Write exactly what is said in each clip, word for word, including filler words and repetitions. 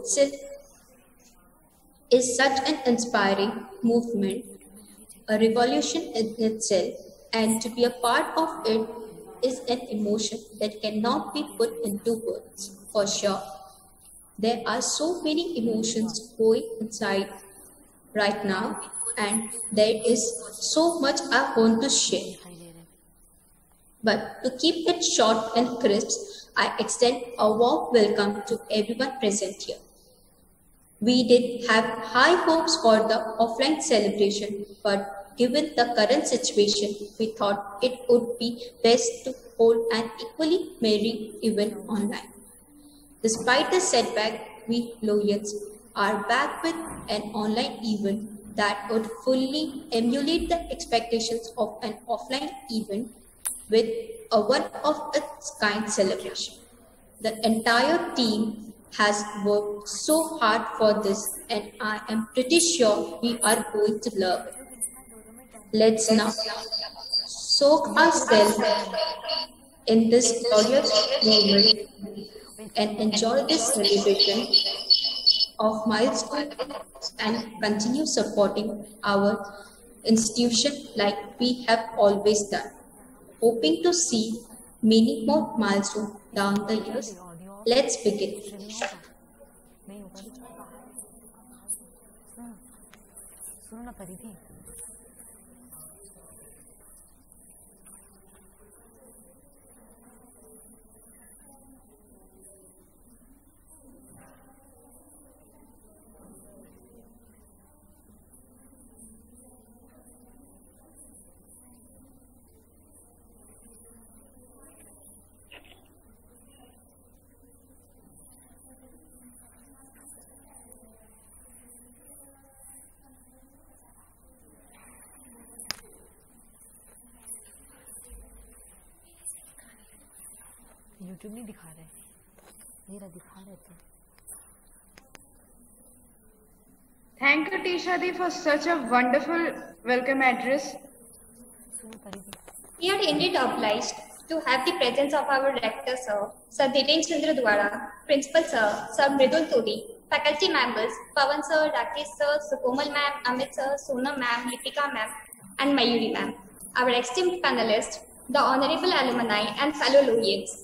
itself is such an inspiring movement, a revolution in itself, and to be a part of it is an emotion that cannot be put into words, for sure. There are so many emotions going inside right now, and there is so much I want to share. But to keep it short and crisp, I extend a warm welcome to everyone present here. We did have high hopes for the offline celebration, but given the current situation, we thought it would be best to hold an equally merry event online. Despite the setback, we Loyals are back with an online event that would fully emulate the expectations of an offline event with a one-of-its-kind celebration. The entire team has worked so hard for this, and I am pretty sure we are going to love it. Let's now soak ourselves in this glorious moment and enjoy this celebration of milestones and continue supporting our institution like we have always done. Hoping to see many more milestones down the years. Let's begin. YouTube नहीं दिखा रहे, मेरा दिखा रहे थे. Thank you, Tisha Di, for such a wonderful welcome address. We are indeed obliged to have the presence of our Rector Sir, Sir Dhiten Chandra Dwara, Principal Sir, Sir Mridul Todi, faculty members, Pawan Sir, Rakesh Sir, Sukomal Ma'am, Amit Sir, Sona Ma'am, Litika Ma'am, and Mayuri Ma'am, our esteemed panelists, the honorable alumni, and fellow laureates.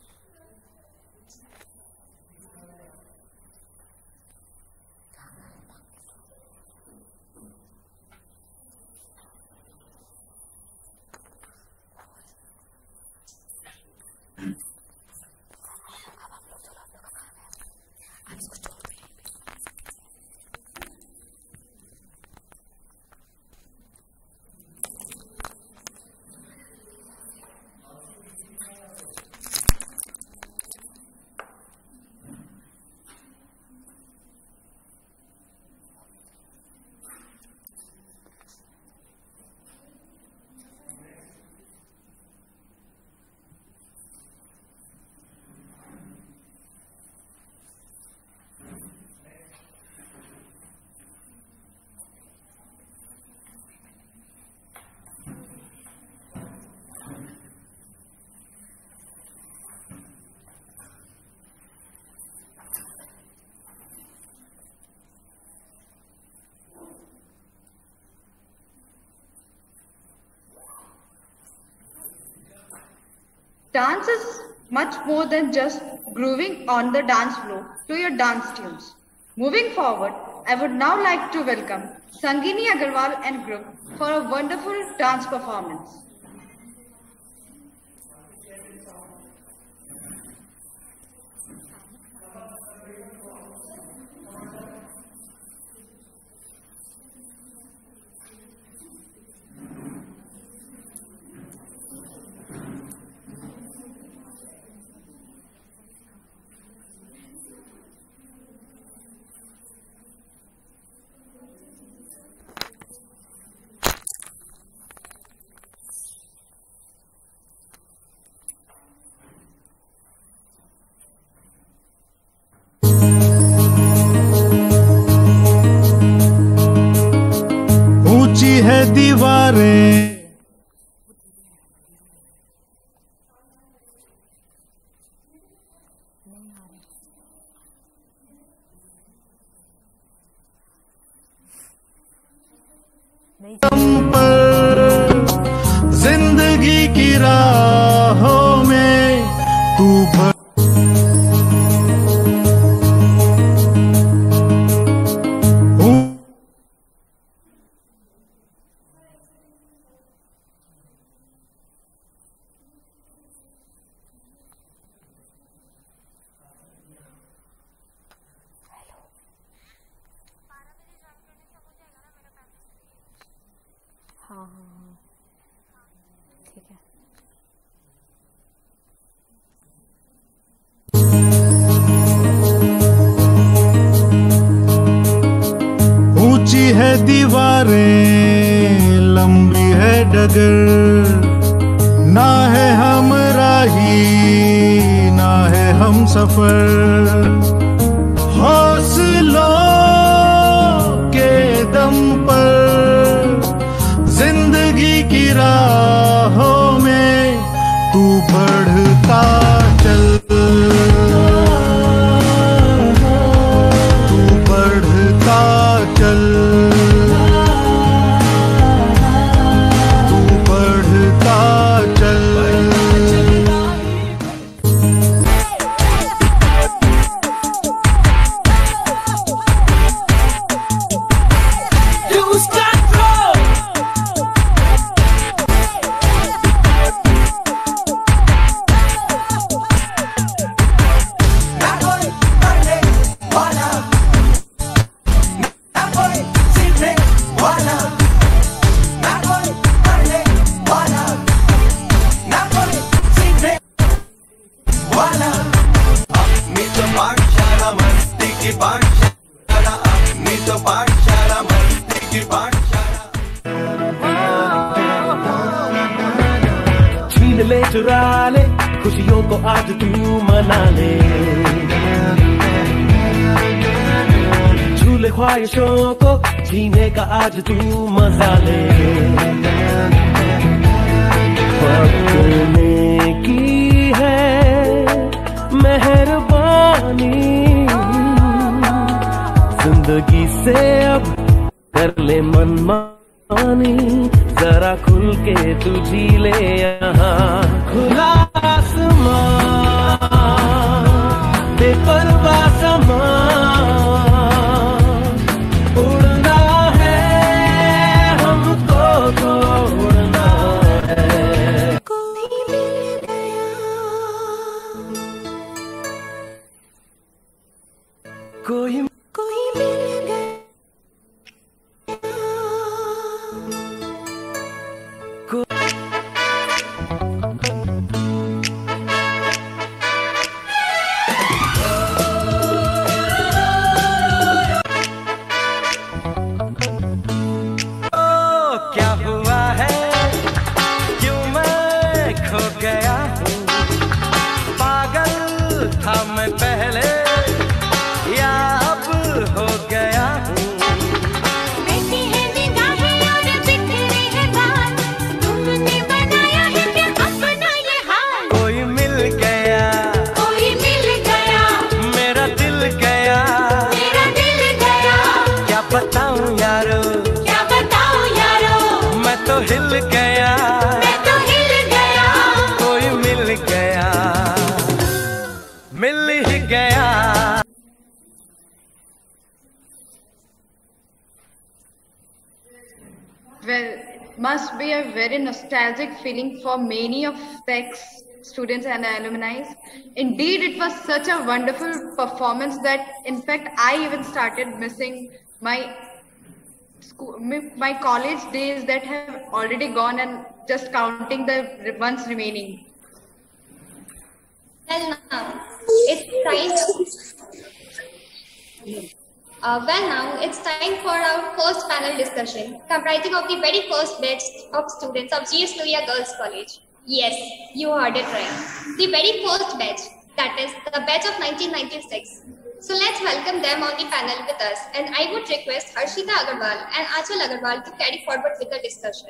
Dance is much more than just grooving on the dance floor to your dance tunes. Moving forward, I would now like to welcome Sangini Agarwal and group for a wonderful dance performance. नहीं पर जिंदगी की राहों में तू भर हाँ हाँ हाँ ठीक है। ऊंची है दीवारें, लंबी है डगर, ना है हम राही ना है हम सफर। हौसलों के दम पर जिंदगी की राहों में तू बढ़ता चल, तू बढ़ता चल, तू बढ़ता चल। छीन ले चुरा ले खुशियों को आज तू मना ले, झूले ख्वाहिशों को जीने का आज तू मजा ले। वक्त ने की है मेहरबानी, जिंदगी से अब कर ले मनमानी, जरा खुल के तू जी ले यहाँ। खुला आसमान बेपरवाह समान, उड़ना है हमको तो उड़ना है। कोई मिल गया, कोई कोई मिल गया, क्या हुआ है क्यों मैं खो गया हूँ, पागल था मैं पहले या अब हो गया हूँ। ऐसी है निगाहें और बिखरे हैं बाल, तुमने बनाया है क्या अपना ये हाल। कोई मिल गया, कोई मिल गया, मेरा दिल गया, मेरा दिल गया, क्या बताऊं यारो, क्या बताऊं यारो, मैं तो हिल गया, मैं तो हिल गया। कोई मिल गया, मिल ही गया। Well, it must be a very nostalgic feeling for many of the ex-students and alumni. Indeed, it was such a wonderful performance that, in fact, I even started missing my school, my college days that have already gone, and just counting the ones remaining. Well, now it's time. Uh, well, now it's time for our first panel discussion, comprising of the very first batch of students of G S Lohiya Girls College. Yes, you heard it right. The very first batch, that is the batch of nineteen ninety-six. So let's welcome them on the panel with us, and I would request Harshita Agarwal and Achal Agarwal to carry forward with the discussion.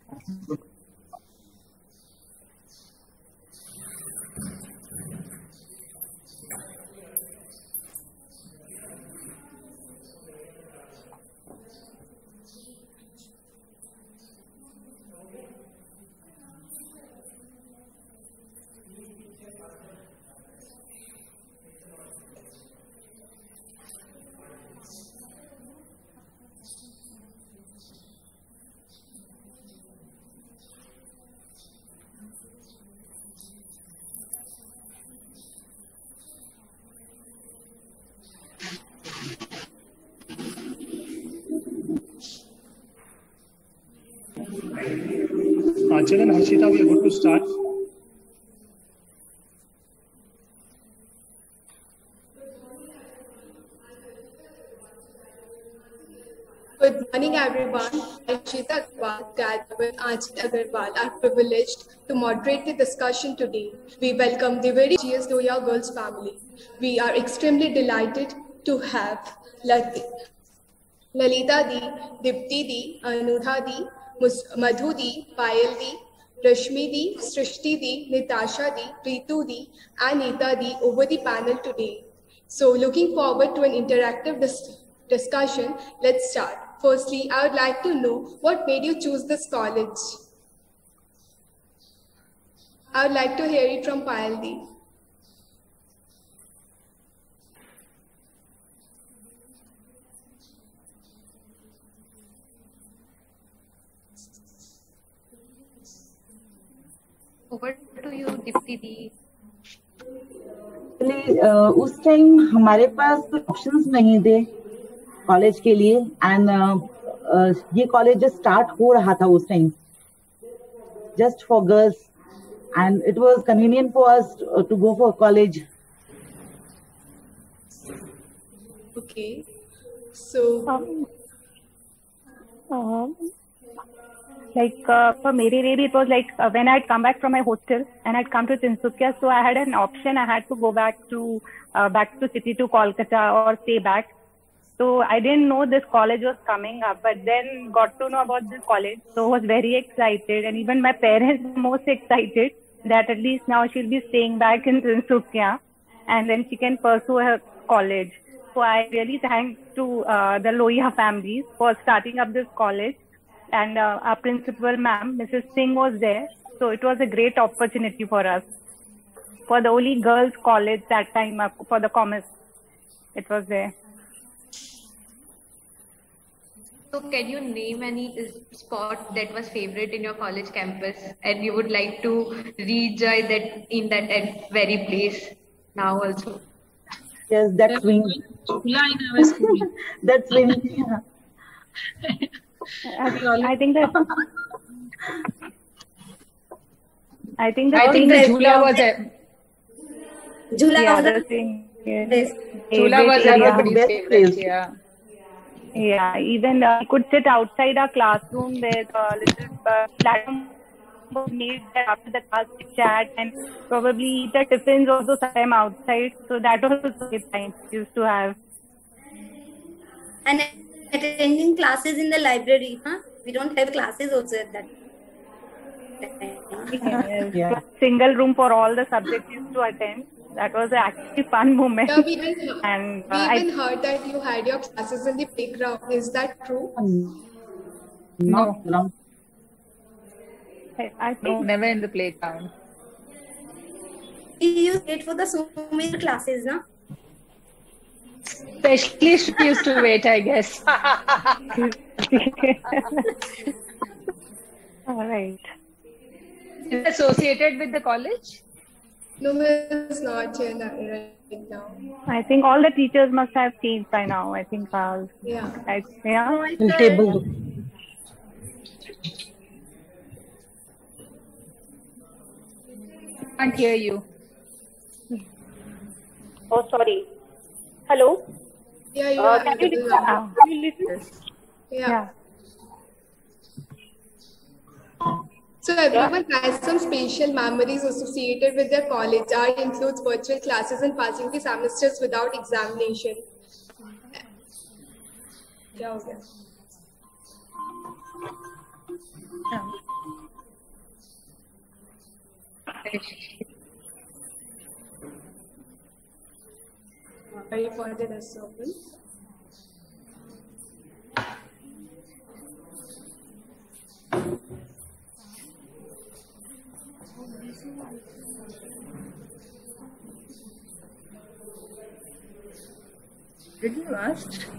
Achal and Harshita, we are good to start. Good morning, everyone. Harshita Agarwal, together with Achal Agarwal, are privileged to moderate the discussion today. We welcome the very G S Loya Girls family. We are extremely delighted to have Lat- Lalita Di, Dipti Di, Anudha Di, Mus- Madhu Di, Payal Di, Rashmi Di, Srishti Di, Nitasha Di, Ritu Di, and Neeta Di over the panel today. So looking forward to an interactive dis- discussion. Let's start. Firstly, I would like to know what made you choose this college. I would like to hear it from Payal Di. Over to you, Dipti Di. Actually उस time हमारे पास options नहीं थे college के लिए and ये college start हो रहा था उस time just for girls and it was convenient for us to go for college. Okay, so Um, like uh, for Mary Baby, it was like uh, when I'd come back from my hostel and I'd come to Tinsukia, so I had an option. I had to go back to uh, back to city to Kolkata or stay back. So I didn't know this college was coming up, but then got to know about this college. So was very excited, and even my parents were most excited that at least now she'll be staying back in Tinsukia, and then she can pursue her college. So I really thank to uh, the Loya families for starting up this college. And uh, our principal, ma'am, Missus Singh, was there. So it was a great opportunity for us. For the only girls' college that time, uh, for the commerce, it was there. So can you name any uh, spot that was favorite in your college campus and you would like to rejoin that in that at very place now also? Yes, that swing. Yeah, in our school. That swing. Yeah. I, I think that. I think that. I think the Jhula was a Jhula yeah, was the the thing. Yes. Jhula was area. everybody's favorite. Yeah. Yeah, even uh, we could sit outside our classroom with a little uh, platform was made there after the class to chat and probably eat the tiffins also sometime outside. So that was a great time we used to have. And attending classes in the library, huh? We don't have classes also at that Yes. Yeah. Single room for all the subjects used to attend. That was actually fun moment. Yeah, we even, and we uh, even I, heard that you had your classes in the playground. Is that true? No, no. I, I No, think never in the playground. we used to wait for the swimming classes, no? Specialist used to wait, I guess. all right. Is it associated with the college? No, it's not here now- right now. I think all the teachers must have changed by now. I think uh, Yeah. I, yeah. In table. Can't hear you. Oh, sorry. Hello. Yeah, you Uh, are can you audible listen? now. Can you listen? Yeah. Yeah. So everyone has some special memories associated with their college. Art includes virtual classes and passing the semesters without examination. क्या हो गया? Are you for the rest open? Did you ask?